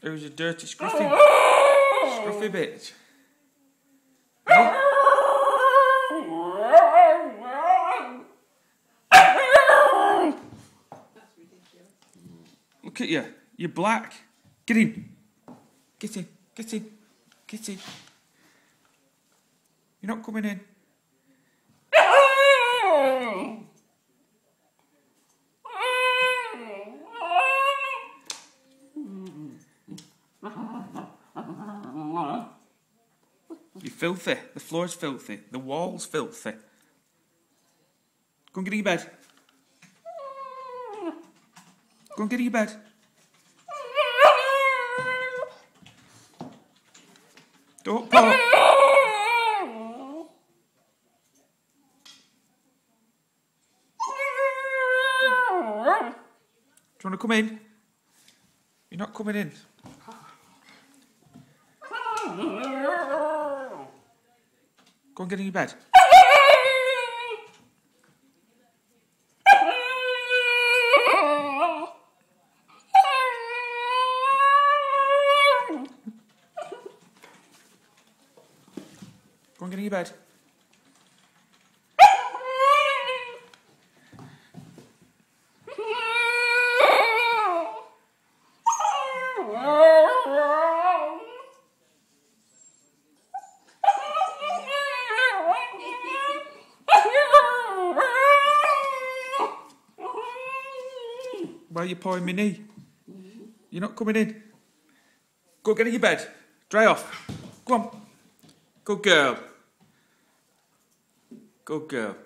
Who's a dirty, scruffy bitch? Eh? Look at you. You're black. Get in. Get in. Get in. Get in. You're not coming in. You're filthy. The floor's filthy. The wall's filthy. Go and get in your bed. Go and get in your bed. Don't pop. Do you want to come in? You're not coming in. Go and get in your bed. Go and get in your bed. Why are you pawing my knee? You're not coming in. Go get in your bed. Dry off. Go on. Good girl. Good girl.